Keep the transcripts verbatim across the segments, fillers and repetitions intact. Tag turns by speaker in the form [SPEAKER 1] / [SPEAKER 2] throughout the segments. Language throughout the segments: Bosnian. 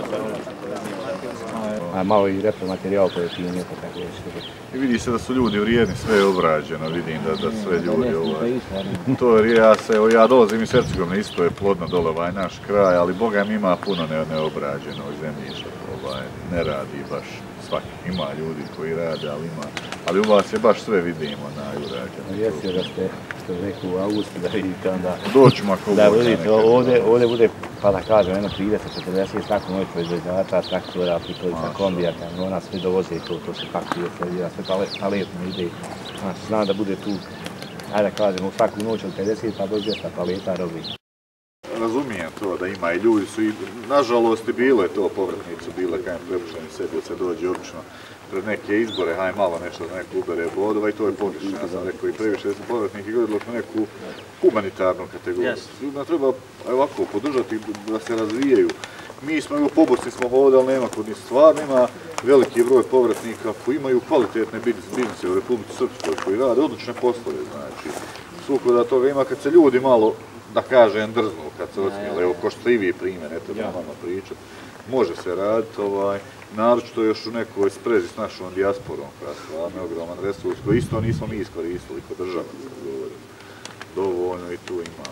[SPEAKER 1] A malo i repromaterijal koji je pinio, pa tako je što.
[SPEAKER 2] I vidi se da su ljudi vrijedni, sve je obrađeno, vidim da, da sve ljudi ovaj... To je, ja se, evo ja dolazim iz Hercegovine, isto je plodno dole ovaj naš kraj, ali Boga mi ima puno ne, neobrađeno zemljišta, ovaj, ne radi baš svaki, ima ljudi koji rade, ali ima, ali u vas je baš sve vidimo najurađeno.
[SPEAKER 1] Jesi da ste, što rekao u augustu, da vidite onda...
[SPEAKER 2] Doćemo ako
[SPEAKER 1] da vidite, ovdje, ovdje bude, pa da kažem, jedno trideset četrdeset svaku noć proizvođača, traktora, pripovica, kombija, kamiona, sve dovoze i to, to se pakuje, servira, sve paletno ide. Znači, znam da bude tu, ajde da kažem, u svaku noć od pedeset pa do dvjesto paleta robi.
[SPEAKER 2] Razumijem to da ima i ljudi su i, nažalost i bilo je to povratnicu, bilo je kajem prepušteni sebi da se dođe obično pred neke izbore, haj malo nešto da neko ubere bodova i to je pogrešno. Ja sam rekao i previše da su povratniki gledali smo neku humanitarnu kategoriju. Ljudima treba ovako podržati da se razvijaju. Mi smo, evo pobočni smo hodali, nema kod njih stvarno, ima veliki broj povratnika koji imaju kvalitetne biznise u Republici Srpskoj, koji rade odlične poslove, znači. Sukoda toga ima kad se ljudi malo, da kažem, drznu, kad se osmijeli, evo ko što i vi primjer, eto da malo pričat, može se raditi, ovaj, naročito još u nekoj sprezi s našom dijasporom, koja je stvarno ogroman resurs, koji isto nismo mi iskoristili kod država, dovoljno i tu ima.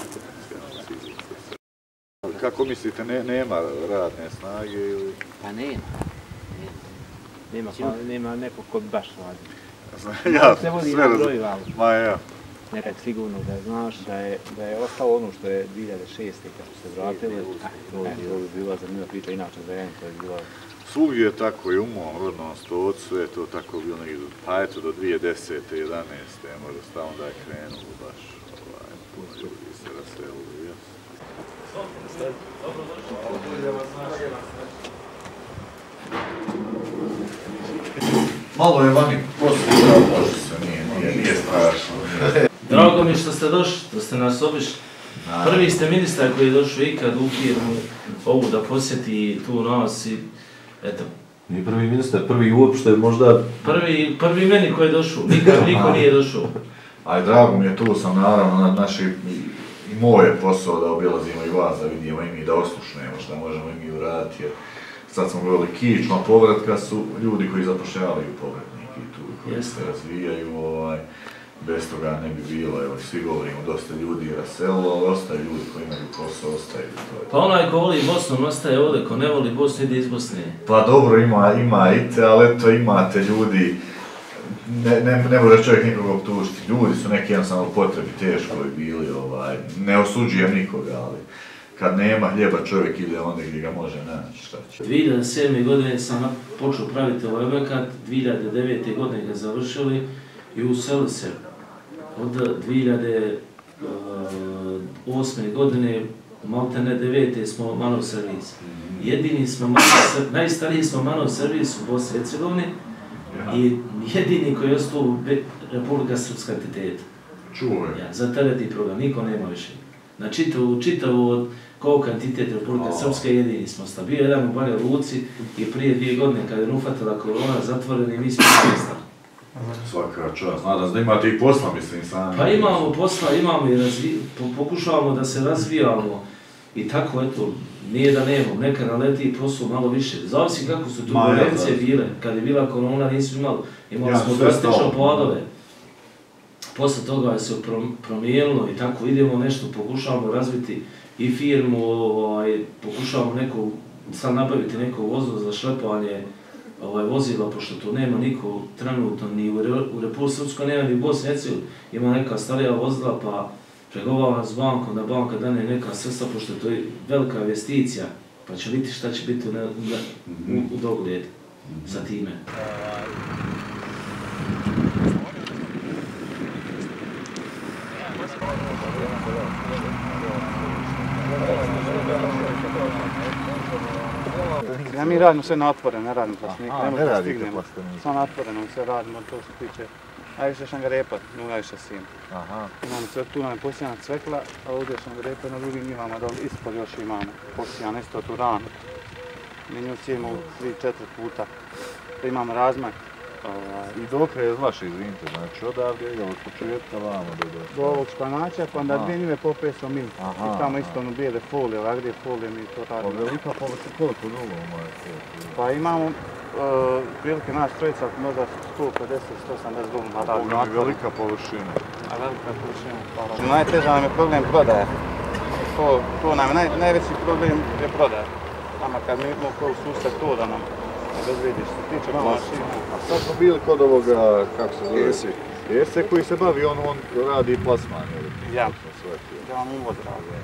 [SPEAKER 2] Kako mislite, ne, nema radne snage ili?
[SPEAKER 1] Pa nema. Nema, nema, nema nekog ko bi baš radi.
[SPEAKER 2] Ja,
[SPEAKER 1] se vodi
[SPEAKER 2] sve
[SPEAKER 1] na broju, ali
[SPEAKER 2] ma ja.
[SPEAKER 1] nekad sigurno da znaš da je, da je ostalo ono što je dvije hiljade šeste kad su se vratili, to je bila zanimljiva priča, inače za Janju to je bila...
[SPEAKER 2] Svugdje je tako i u mom rodnom Stocu je to tako bilo negdje, pa eto do dvije tisuće desete, jedanaeste možda stavno da je krenulo baš, ovaj, puno ljudi se raselili, jes. Malo je vani poslije, može se, nije, nije, nije strašno.
[SPEAKER 3] Drago mi što ste došli, da ste nas obišli. Prvi ste ministar koji je došao ikad u firmu ovu da posjeti tu nas i eto.
[SPEAKER 4] Nije prvi ministar, prvi uopšte možda...
[SPEAKER 3] Prvi, prvi meni koji je došao, nikad niko nije došao.
[SPEAKER 2] Aj, drago mi je, tu sam naravno na naši, i moj je posao da obilazimo i vas, da vidimo i mi, da oslušnemo šta možemo i mi uraditi. Sad smo govorili kičma povratka su ljudi koji zapošljavaju povratnike i tu, koji se razvijaju, ovaj, bez toga ne bi bilo, evo, svi govorimo, dosta ljudi je raselilo, ali ostaju ljudi koji imaju posao, ostaju.
[SPEAKER 3] Pa onaj ko voli Bosnu, ostaje ovdje, ko ne voli Bosnu, ide iz Bosne.
[SPEAKER 2] Pa dobro, ima, ima i te, ali eto, imate ljudi, ne, ne, ne može čovjek nikoga optužiti, ljudi su neki jednostavno potrebi teško bi bili, ovaj, ne osuđujem nikoga, ali kad nema hljeba čovjek ide onda gdje ga može naći, šta će.
[SPEAKER 3] dvije hiljade sedme. godine sam počeo praviti ovaj objekat, dvije hiljade devete. godine ga završili i uselili se. Od dvije hiljade osme. godine, maltene devete. smo manov servis. Jedini smo, najstariji smo manov servis u Bosni i Hercegovini i jedini koji je ostao Republika Srpska entiteta.
[SPEAKER 2] Čuvaj.
[SPEAKER 3] Ja, za tereti program, niko nema više. Na čitavu, čitavu od koliko entitet Republike Srpske jedini smo sta. Bio jedan u Banja Luci i prije dvije godine kada je ufatila korona zatvoreni mi smo prestali.
[SPEAKER 2] Svaka čast, nadam se da imate i posla, mislim, sami.
[SPEAKER 3] Pa imamo posla, imamo i razvi, pokušavamo da se razvijamo i tako, eto, nije da nemamo, nekad naleti posao malo više. Zavisi kako su turbulencije bile, kad je bila korona nisu imali, imali smo drastično padove. Posle toga se promijenilo i tako idemo nešto, pokušavamo razviti i firmu, ovaj, pokušavamo neko, sad nabaviti neko vozilo za šlepanje ovaj, vozila, pošto to nema niko trenutno ni u, u Republike Srpskoj, nema ni u Bosni i Hercegovini. Ima neka starija vozila, pa pregovaramo s bankom da banka dane neka sredstva, pošto to je velika investicija, pa će vidjeti šta će biti u, ne, u, u dogled sa time.
[SPEAKER 5] Ja, mi radimo sve na otvoreno, ne radimo plastenike, ne možemo
[SPEAKER 2] da
[SPEAKER 5] stignemo. Samo na otvoreno sve radimo, to se tiče najviše šangarepa, no najviše sim. Imamo sve tu, nam je posijana cvekla, a ovdje šangarepa, na drugim imamo, dole ispod još imamo posijana isto tu ranu. Mi nju sijemo tri četiri puta, da imamo razmak
[SPEAKER 2] I dok je iz vaše, izvinite, znači odavde je od početka vamo do do...
[SPEAKER 5] Do ovog španača, pa onda dvije njive popeso mi. I tamo isto ono bijele folije, ovdje gdje folije mi to radimo.
[SPEAKER 2] Pa velika površina, koliko dugo moje to?
[SPEAKER 5] Pa imamo prilike nas trojica, možda sto pedeset do sto osamdeset doma radimo.
[SPEAKER 2] Ovo je velika površina.
[SPEAKER 5] A velika površina, pa najteža nam je problem prodaje. To nam je najveći problem je prodaje. Nama kad mi imamo koju sustav to da nam bezvidi što se tiče mašina.
[SPEAKER 2] A sad smo bili kod ovoga, kako se zove? Ese koji se bavi, on radi plasman.
[SPEAKER 5] Ja, ja vam uvoz radi.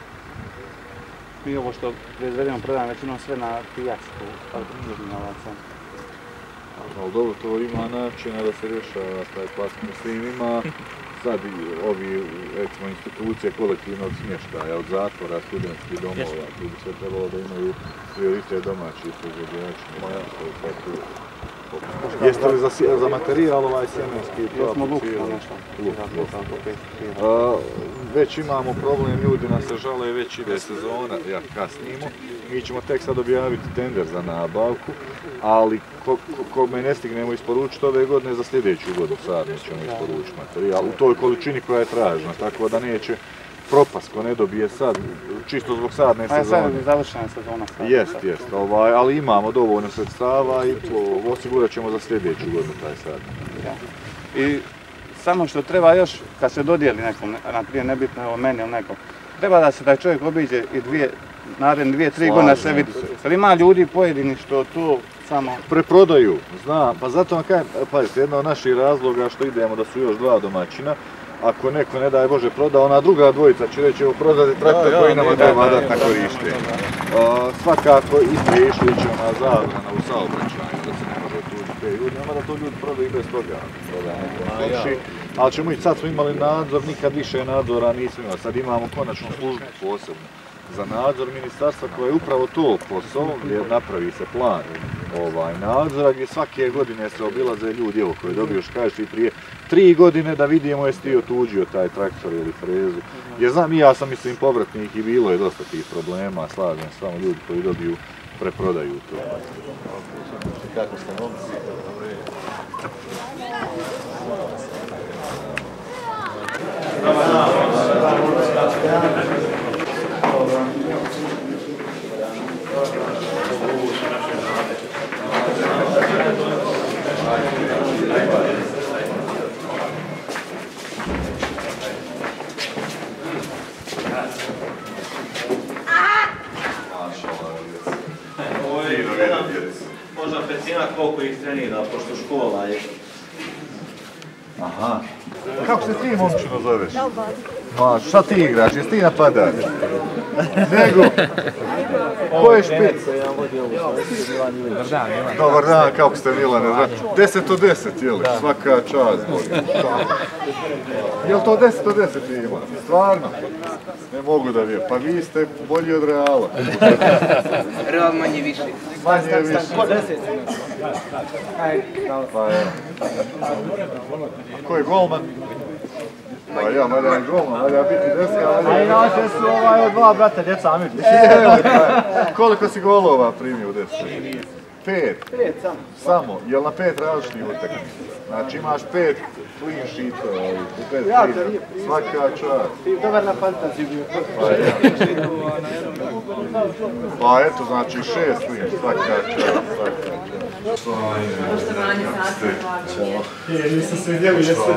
[SPEAKER 5] Mi ovo što proizvedemo prodajem većinom sve na pijaci, ali novaca.
[SPEAKER 2] Ali dobro, to ima načina da se rješava taj plasman. Mislim, ima sad i ovi, recimo, institucije kolektivnog smještaja, od zatvora, studentskih domova, tu bi sve trebalo da imaju prioritet domaćih proizvođača. Jeste li za, za materijal ovaj sjemenski?
[SPEAKER 5] Jesmo luk nešto.
[SPEAKER 2] Već imamo problem, ljudi nas se žale, već ide sezona, ja kasnimo. Mi ćemo tek sad objaviti tender za nabavku, ali ko, ko, ko me ne stignemo isporučiti ove godine, za sljedeću godinu sad nećemo isporučiti materijal u toj količini koja je tražena, tako da neće propast ko ne dobije sad, čisto zbog sadne sezone.
[SPEAKER 5] A sad je završena sezona sad.
[SPEAKER 2] Jest, jest, ovaj, ali imamo dovoljno sredstava i to osigurat ćemo za sljedeću godinu taj sad.
[SPEAKER 5] Ja. I samo što treba još, kad se dodijeli nekom, naprijed nebitno evo meni ili nekom, treba da se taj čovjek obiđe i dvije, naredne dvije, tri godine se vidi. Jer ima ljudi pojedini što tu samo...
[SPEAKER 2] Preprodaju, znam, pa zato vam kajem, pazite, jedna od naših razloga što idemo da su još dva domaćina, ako neko, ne daj Bože, proda, ona druga dvojica će reći evo prodati traktor koji nama treba dati na korištenje. Svakako isto je išlo ići na zabrana u saobraćaju, da se ne može tuđi te ljudi, nema da to ljudi prodaju i bez toga. Ali ćemo ići, sad smo imali nadzor, nikad više nadzora nismo imali, sad imamo konačnu službu posebno za nadzor ministarstva koja je upravo to posao, gdje napravi se plan ovaj, nadzora, gdje svake godine se obilaze ljudi, evo koji dobiju još kažeš i prije tri godine da vidimo jesi ti otuđio taj traktor ili frezu. Jer znam i ja sam mislim povratnih i bilo je dosta tih problema, slažem se samo ljudi koji dobiju, preprodaju to. Kako ste momci?
[SPEAKER 6] Možda petina koliko ih trenira, pošto škola je.
[SPEAKER 2] Aha. Kako se ti momčino zoveš? Ma, šta ti igraš? Jesi ti napadač? Nego? Ko je špic? Dobar dan, kako ste Milane? deset od deset, jel? Svaka čast. Jel to deset od deset ima? Stvarno? Ne mogu da vijem. Pa vi ste bolji od Reala.
[SPEAKER 7] Real manje više.
[SPEAKER 2] Manje više. Pa evo. Ko je golman? Pa ja, valja je golman, valja biti deska, valja...
[SPEAKER 8] A inače su ovaj od dva brata, djeca Amir.
[SPEAKER 2] Koliko si golova primio u deska? Pet?
[SPEAKER 8] Pet samo.
[SPEAKER 2] Samo? Jel na pet različnih utakmica? Znači imaš pet clean sheetova u pet clean. Svaka čast.
[SPEAKER 8] Ti dobar na fantaziju bio.
[SPEAKER 2] Pa eto, znači šest clean, svaka čast, svaka čast.
[SPEAKER 9] Poštovanje sasvim hvala.
[SPEAKER 8] Je, nisam se vidjeli, jeste.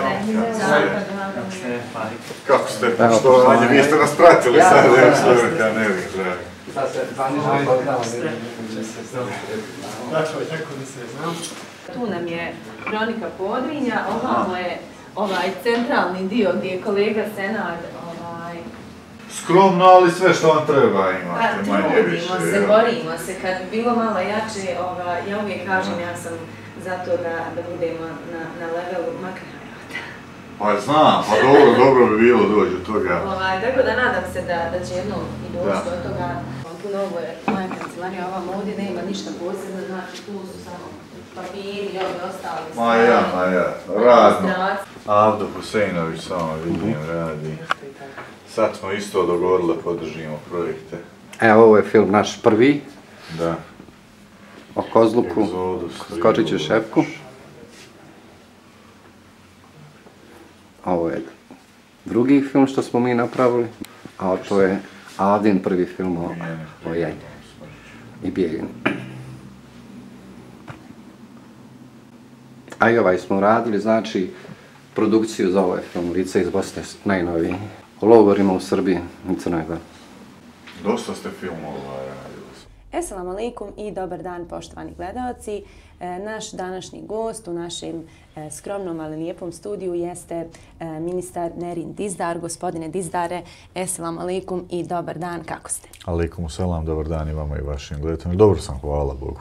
[SPEAKER 2] Kako ste, poštovanje, vi ste nas pratili sad, evo što je ka Nerin, dragi.
[SPEAKER 8] Sad se zanižamo, će se znam. Dakle, tako da se znam.
[SPEAKER 9] Tu nam je kronika Podrinja, ovamo je ovaj centralni dio gdje je kolega Senad.
[SPEAKER 2] Skromno, ali sve što vam treba imate, manje više.
[SPEAKER 9] Trudimo se, borimo se, kad bi bilo malo jače, ja uvijek kažem, ja sam za to da budemo na levelu makar Hrvata.
[SPEAKER 2] Pa znam, pa dobro, dobro bi bilo doći do toga.
[SPEAKER 9] Tako da nadam se da će jednom i doći do toga. Puno ovo je moja kancelarija, ovamo ovdje nema ništa posebno, znači tu su samo papiri i ovi ostali stvari.
[SPEAKER 2] Ma ja, ma ja, radno. Avdo Husejnović samo vidim, radi. Sad smo isto dogovorili da podržimo projekte.
[SPEAKER 10] Evo, ovo je film naš prvi.
[SPEAKER 2] Da.
[SPEAKER 10] O Kozluku, Skočiću Šepku.
[SPEAKER 8] drugi film što smo mi napravili, a to je Adin prvi film o, o Janji i bijeginu. A i ovaj smo radili, znači, produkciju za ovaj film, Lice iz Bosne, najnoviji. O logorima u Srbiji i Crnoj Gori.
[SPEAKER 2] Dosta ste filmova radili.
[SPEAKER 9] Assalamu alaikum i dobar dan poštovani gledalci. Naš današnji gost u našem skromnom ali lijepom studiju jeste ministar Nerin Dizdar. Gospodine Dizdare, assalamu alaikum i dobar dan, kako ste?
[SPEAKER 2] Alaikum selam, dobar dan i vama i vašim gledateljima. Dobro sam, hvala Bogu.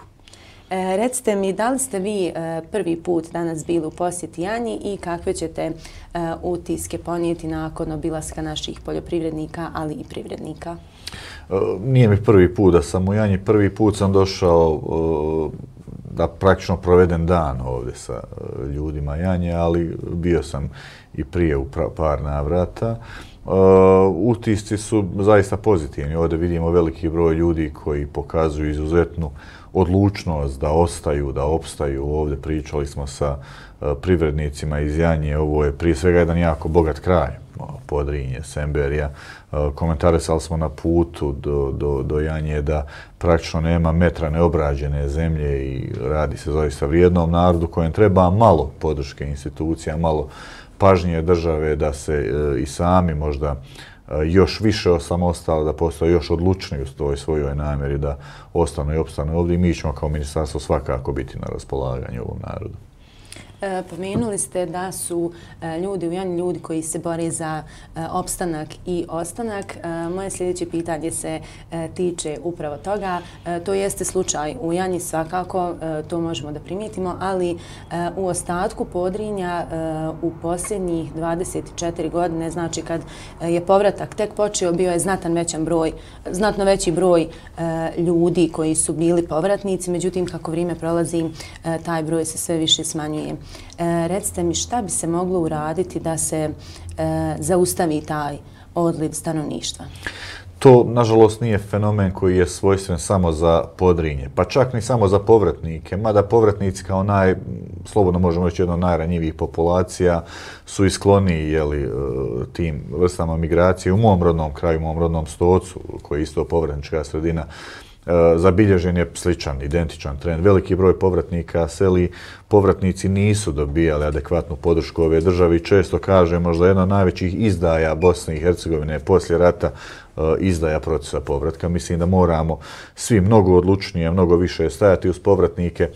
[SPEAKER 9] E, recite mi, da li ste vi e, prvi put danas bili u posjeti Janji i kakve ćete e, utiske ponijeti nakon obilaska naših poljoprivrednika, ali i privrednika?
[SPEAKER 2] E, nije mi prvi put da sam u Janji. Prvi put sam došao e, da praktično provedem dan ovdje sa e, ljudima Janje, ali bio sam i prije u par navrata. Uh, utisci su zaista pozitivni. Ovdje vidimo veliki broj ljudi koji pokazuju izuzetnu odlučnost da ostaju, da opstaju. Ovdje pričali smo sa uh, privrednicima iz Janje. Ovo je prije svega jedan jako bogat kraj. Podrinje, Semberija. Uh, komentarisali smo na putu do, do, do Janje da praktično nema metra neobrađene zemlje i radi se zaista vrijednom narodu kojem treba malo podrške institucija, malo pažnje države da se e, i sami možda e, još više osamostali, da postoje još odlučniji u toj svojoj namjeri da ostanu i opstanu ovdje i mi ćemo kao ministarstvo svakako biti na raspolaganju ovom narodu.
[SPEAKER 9] E, pomenuli ste da su e, ljudi u Janji ljudi koji se bore za e, opstanak i ostanak. E, moje sljedeće pitanje se e, tiče upravo toga. E, to jeste slučaj u Janji svakako, e, to možemo da primijetimo, ali e, u ostatku Podrinja e, u posljednjih dvadeset četiri godine, znači kad je povratak tek počeo, bio je znatan većan broj, znatno veći broj e, ljudi koji su bili povratnici, međutim kako vrijeme prolazi, e, taj broj se sve više smanjuje. E, recite mi šta bi se moglo uraditi da se e, zaustavi taj odliv stanovništva?
[SPEAKER 2] To, nažalost, nije fenomen koji je svojstven samo za Podrinje, pa čak ni samo za povratnike, mada povratnici kao naj, slobodno možemo reći, jedna od najranjivijih populacija su i skloniji jeli, tim vrstama migracije. U mom rodnom kraju, u mom rodnom Stocu, koji je isto povratnička sredina, zabilježen je sličan, identičan trend. Veliki broj povratnika seli, povratnici nisu dobijali adekvatnu podršku ove države i često kaže možda jedna od najvećih izdaja Bosne i Hercegovine poslije rata izdaja procesa povratka. Mislim da moramo svi mnogo odlučnije, mnogo više stajati uz povratnike.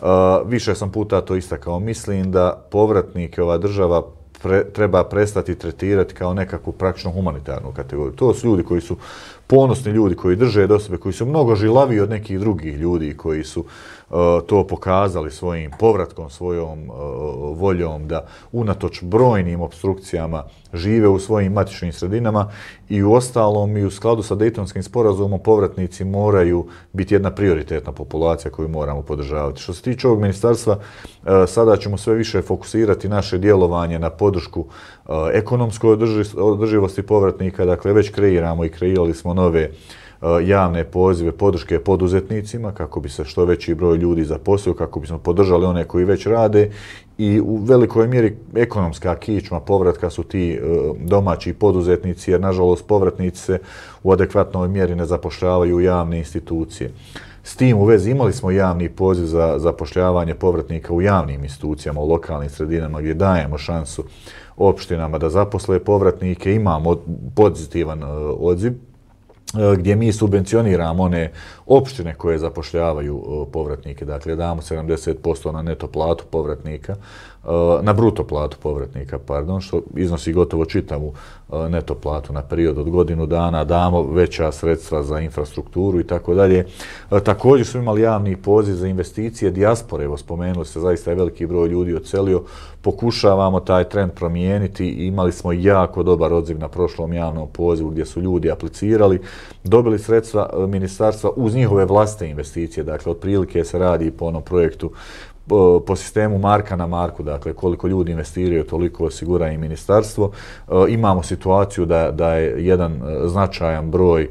[SPEAKER 2] Više sam puta to istakao. Mislim da povratnike ova država Pre, treba prestati tretirati kao nekakvu praktično humanitarnu kategoriju. To su ljudi koji su ponosni ljudi, koji drže do sebe, koji su mnogo žilaviji od nekih drugih ljudi koji su uh, to pokazali svojim povratkom, svojom uh, voljom da unatoč brojnim opstrukcijama žive u svojim matičnim sredinama i u ostalom i u skladu sa Dejtonskim sporazumom povratnici moraju biti jedna prioritetna populacija koju moramo podržavati. Što se tiče ovog ministarstva, uh, sada ćemo sve više fokusirati naše djelovanje na podršku uh, ekonomskoj održi, održivosti povratnika. Dakle, već kreiramo i kreirali smo nove uh, javne pozive podrške poduzetnicima kako bi se što veći broj ljudi zaposlio, kako bismo podržali one koji već rade i u velikoj mjeri ekonomska kičma povratka su ti uh, domaći poduzetnici, jer nažalost povratnici se u adekvatnoj mjeri ne zapošljavaju u javne institucije. S tim u vezi imali smo javni poziv za zapošljavanje povratnika u javnim institucijama, u lokalnim sredinama gdje dajemo šansu opštinama da zaposle povratnike. Imamo pozitivan uh, odziv gdje mi subvencioniramo one opštine koje zapošljavaju povratnike. Dakle, damo sedamdeset posto na neto platu povratnika, na bruto platu povratnika, pardon, što iznosi gotovo čitavu neto platu na period od godinu dana, damo veća sredstva za infrastrukturu i tako dalje. Također smo imali javni poziv za investicije dijaspore, evo spomenuli se, zaista je veliki broj ljudi odselio, pokušavamo taj trend promijeniti i imali smo jako dobar odziv na prošlom javnom pozivu gdje su ljudi aplicirali. dobili sredstva ministarstva uz njihove vlastite investicije. Dakle, otprilike se radi po onom projektu po sistemu marka na marku, dakle koliko ljudi investiraju, toliko osigura i ministarstvo. Imamo situaciju da, da je jedan značajan broj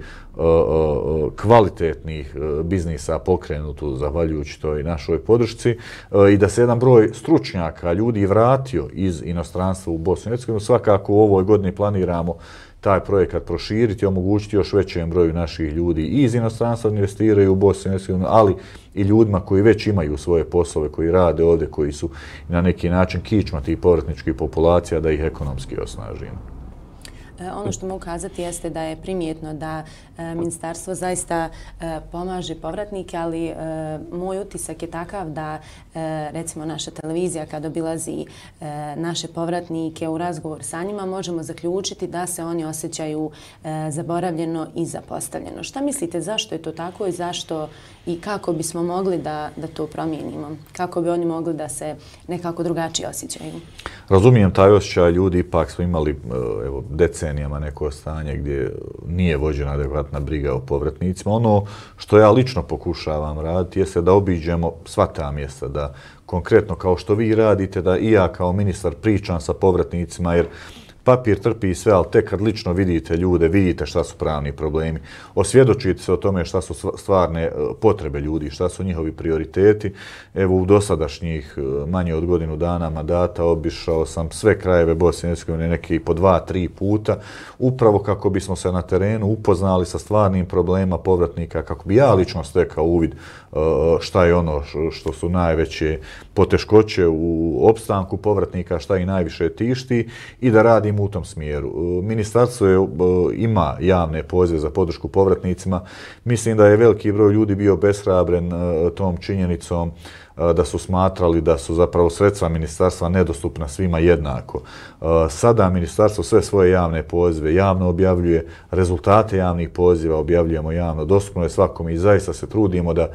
[SPEAKER 2] kvalitetnih biznisa pokrenutu zahvaljujući toj našoj podršci i da se jedan broj stručnjaka, ljudi vratio iz inostranstva u Bosnu i Hercegovinu. Svakako u ovoj godini planiramo taj projekat proširiti i omogućiti još većem broju naših ljudi i iz inostranstva investiraju u Bosnu i Hercegovinu, ali i ljudima koji već imaju svoje poslove, koji rade ovdje, koji su na neki način kičma tih povratničkih populacija, da ih ekonomski osnažimo.
[SPEAKER 9] Ono što mogu kazati jeste da je primjetno da ministarstvo zaista pomaže povratnike, ali moj utisak je takav da recimo naša televizija kad obilazi naše povratnike u razgovor sa njima možemo zaključiti da se oni osjećaju zaboravljeno i zapostavljeno. Šta mislite zašto je to tako i zašto i kako bismo mogli da, da to promijenimo? Kako bi oni mogli da se nekako drugačije osjećaju?
[SPEAKER 2] Razumijem taj osjećaj, ljudi ipak smo imali evo, decenijama neko stanje gdje nije vođena adekvatna briga o povratnicima. Ono što ja lično pokušavam raditi jeste da obiđemo sva ta mjesta, da konkretno kao što vi radite, da i ja kao ministar pričam sa povratnicima, jer papir trpi sve, ali tek kad lično vidite ljude, vidite šta su pravni problemi, osvjedočite se o tome šta su stvarne potrebe ljudi, šta su njihovi prioriteti. Evo u dosadašnjih manje od godinu dana mandata obišao sam sve krajeve Bosne i Hercegovine neki po dva, tri puta, upravo kako bismo se na terenu upoznali sa stvarnim problemima povratnika, kako bi ja lično stekao uvid šta je ono što su najveće poteškoće u opstanku povratnika, šta ih najviše tišti i da radim u tom smjeru. Ministarstvo je, ima javne pozive za podršku povratnicima. Mislim da je veliki broj ljudi bio obeshrabren tom činjenicom da su smatrali da su zapravo sredstva ministarstva nedostupna svima jednako. Sada ministarstvo sve svoje javne pozive javno objavljuje, rezultate javnih poziva objavljujemo javno, dostupno je svakome i zaista se trudimo da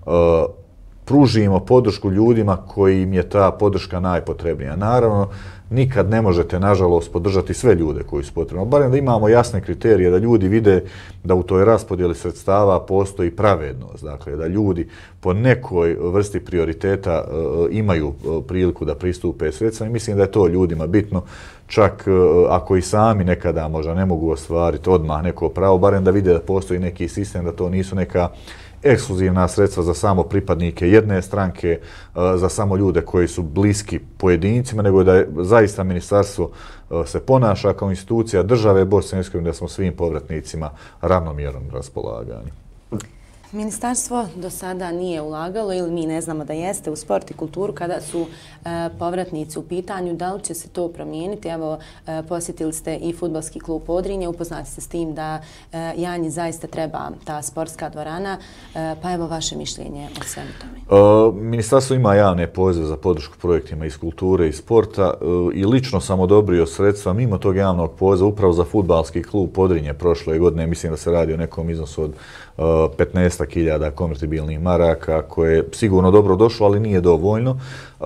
[SPEAKER 2] pružimo podršku ljudima kojim je ta podrška najpotrebnija. Naravno, nikad ne možete, nažalost, podržati sve ljude koji su potrebni. Barem da imamo jasne kriterije, da ljudi vide da u toj raspodjeli sredstava postoji pravednost. Dakle, da ljudi po nekoj vrsti prioriteta uh, imaju uh, priliku da pristupe sredstva i mislim da je to ljudima bitno. Čak uh, ako i sami nekada možda ne mogu ostvariti odmah neko pravo, barem da vide da postoji neki sistem, da to nisu neka ekskluzivna sredstva za samo pripadnike jedne stranke, za samo ljude koji su bliski pojedincima, nego da je zaista ministarstvo se ponaša kao institucija države Bosne i Hercegovine, da smo svim povratnicima ravnomjerno raspolagani.
[SPEAKER 9] Ministarstvo do sada nije ulagalo ili mi ne znamo da jeste u sport i kulturu kada su e, povratnici u pitanju. Da li će se to promijeniti? Evo, e, posjetili ste i fudbalski klub Podrinje, upoznati ste s tim da e, Janji zaista treba ta sportska dvorana, e, pa evo vaše mišljenje o svemu tome.
[SPEAKER 2] E, ministarstvo ima javne pozive za podršku projektima iz kulture i sporta e, i lično sam odobrio sredstva mimo tog javnog poziva upravo za fudbalski klub Podrinje prošle godine. Mislim da se radi o nekom iznosu od petnaest hiljada konvertibilnih maraka, koje je sigurno dobro došlo, ali nije dovoljno.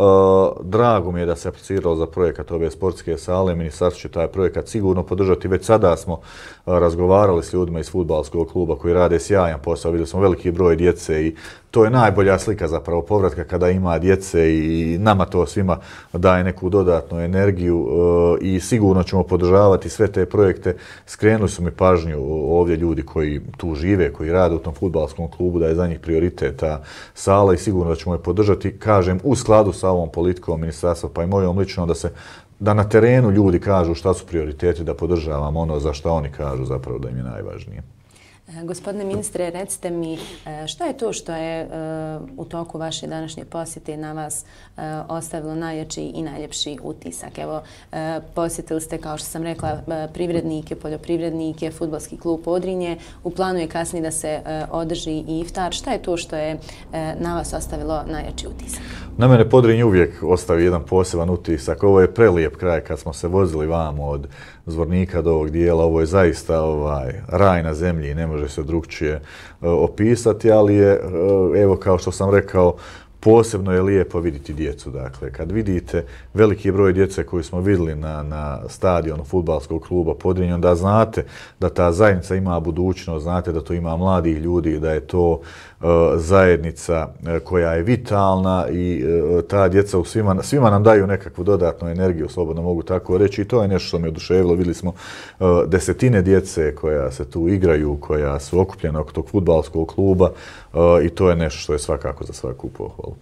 [SPEAKER 2] Drago mi je da se apliciralo za projekat ove sportske sale. Ministarstvo će taj projekat sigurno podržati. Već sada smo razgovarali s ljudima iz fudbalskog kluba koji rade sjajan posao. Vidjeli smo veliki broj djece i to je najbolja slika zapravo povratka kada ima djece i nama to svima daje neku dodatnu energiju i sigurno ćemo podržavati sve te projekte. Skrenuli su mi pažnju ovdje ljudi koji tu žive, koji rade u tom fudbalskom klubu, da je za njih prioritet ta sala i sigurno da ćemo je podržati, kažem, u skladu sa ovom politikom ministarstva, pa i mojom lično, da se da na terenu ljudi kažu šta su prioriteti, da podržavamo ono za što oni kažu zapravo da im je najvažnije.
[SPEAKER 9] Gospodine ministre, recite mi što je to što je u toku vaše današnje posjete na vas ostavilo najjači i najljepši utisak? Evo, posjetili ste, kao što sam rekla, privrednike, poljoprivrednike, fudbalski klub Podrinje. U planu je kasnije da se održi i iftar. Šta je to što je na vas ostavilo najjači utisak? Na
[SPEAKER 2] mene Podrinje uvijek ostavi jedan poseban utisak. Ovo je prelijep kraj kad smo se vozili vamo od Zvornika do ovog dijela. Ovo je zaista ovaj, raj na zemlji i ne može se drugčije uh, opisati, ali je, uh, evo kao što sam rekao, posebno je lijepo vidjeti djecu. Dakle, kad vidite veliki broj djece koju smo vidjeli na, na stadionu fudbalskog kluba Podrinje, onda znate da ta zajednica ima budućnost, znate da to ima mladih ljudi, da je to uh, zajednica koja je vitalna i uh, ta djeca u svima, svima nam daju nekakvu dodatnu energiju, slobodno mogu tako reći, i to je nešto što me oduševilo. Vidjeli smo uh, desetine djece koja se tu igraju, koja su okupljena oko tog fudbalskog kluba uh, i to je nešto što je svakako za svaku pohvalu.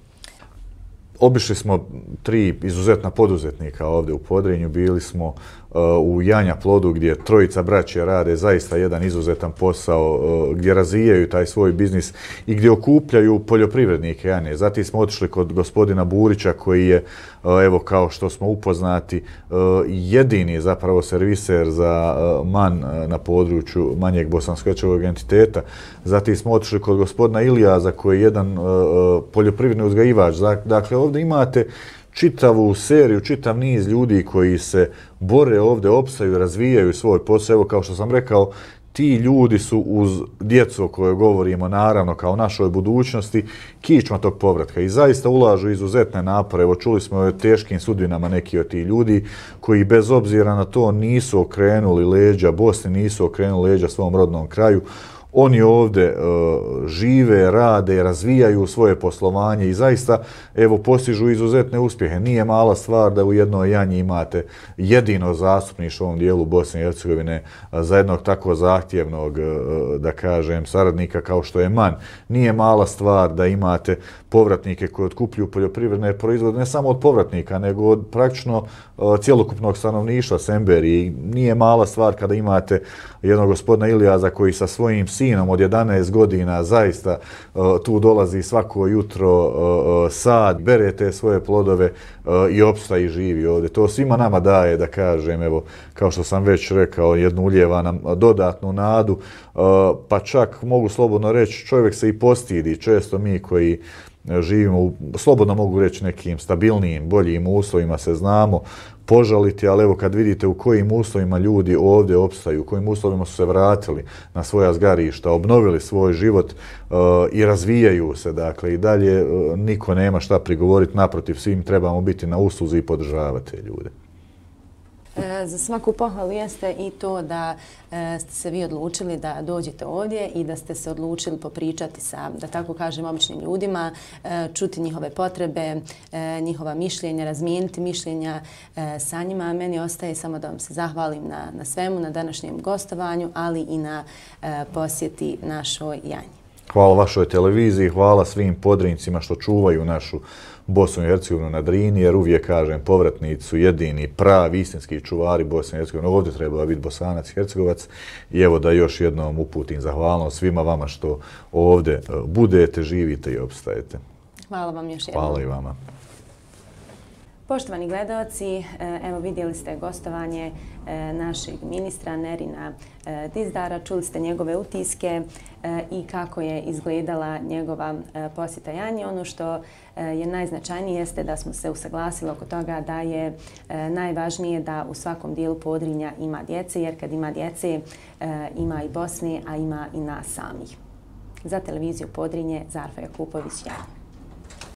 [SPEAKER 2] Obišli smo tri izuzetna poduzetnika ovdje u Podrinju, bili smo uh, u Janja plodu gdje trojica braće rade zaista jedan izuzetan posao, uh, gdje razvijaju taj svoj biznis i gdje okupljaju poljoprivrednike Janje. Zatim smo otišli kod gospodina Burića koji je, uh, evo kao što smo upoznati, uh, jedini zapravo serviser za uh, man uh, na području manjeg bosansko-hercegovačkog entiteta. Zatim smo otišli kod gospodina Ilijaza koji je jedan uh, poljoprivredni uzgajivač. Dakle, ovdje imate čitavu seriju, čitav niz ljudi koji se bore ovdje, opstaju, razvijaju svoj posao. Evo, kao što sam rekao, ti ljudi su uz djecu o kojoj govorimo, naravno, kao našoj budućnosti, kičma tog povratka i zaista ulažu izuzetne napore. Evo, čuli smo o teškim sudbinama neki od tih ljudi koji bez obzira na to nisu okrenuli leđa Bosni, nisu okrenuli leđa svom rodnom kraju. Oni ovdje uh, žive, rade, razvijaju svoje poslovanje i zaista, evo, postižu izuzetne uspjehe. Nije mala stvar da u jednoj Janji imate jedino zastupništvo u ovom dijelu Bosne i Hercegovine za jednog tako zahtjevnog, uh, da kažem, saradnika kao što je man. Nije mala stvar da imate povratnike koji otkupljuju poljoprivredne proizvode, ne samo od povratnika, nego od praktično uh, cjelokupnog stanovništva Semberiji. Nije mala stvar kada imate jednog gospodina Ilijaza koji sa svojim sinom od jedanaest godina zaista uh, tu dolazi svako jutro, uh, sad, bere te svoje plodove uh, i opstaje i živi ovdje. To svima nama daje, da kažem, evo, kao što sam već rekao, jednu ulijeva nam dodatnu nadu, uh, pa čak mogu slobodno reći, čovjek se i postidi. Često mi koji živimo u, slobodno mogu reći, nekim stabilnijim, boljim uslovima se znamo požaliti, ali evo kad vidite u kojim uslovima ljudi ovdje opstaju, u kojim uslovima su se vratili na svoja zgarišta, obnovili svoj život uh, i razvijaju se, dakle, i dalje uh, niko nema šta prigovoriti, naprotiv, svim trebamo biti na usluzi i podržavati te ljude.
[SPEAKER 9] Za svaku pohvalu jeste i to da ste se vi odlučili da dođete ovdje i da ste se odlučili popričati sa, da tako kažem, običnim ljudima, čuti njihove potrebe, njihova mišljenja, razmijeniti mišljenja sa njima. Meni ostaje samo da vam se zahvalim na, na svemu, na današnjem gostovanju, ali i na posjeti našoj Janji.
[SPEAKER 2] Hvala vašoj televiziji, hvala svim Podrinjcima što čuvaju našu Bosnu i Hercegovinu na Drini, jer uvijek kažem, povratnici su jedini pravi istinski čuvari Bosne i Hercegovine. Ovdje treba biti Bosanac i Hercegovac i evo da još jednom uputim zahvalnost svima vama što ovdje budete, živite i opstajete.
[SPEAKER 9] Hvala vam još jednom.
[SPEAKER 2] Hvala i vama.
[SPEAKER 9] Poštovani gledaoci, evo vidjeli ste gostovanje našeg ministra Nerina Dizdara, čuli ste njegove utiske i kako je izgledala njegova posjeta Janji. Ono što je najznačajnije jeste da smo se usaglasili oko toga da je najvažnije da u svakom dijelu Podrinja ima djece, jer kad ima djece ima i Bosne, a ima i nas samih. Za televiziju Podrinje, Zarfa Jakupović, Janja.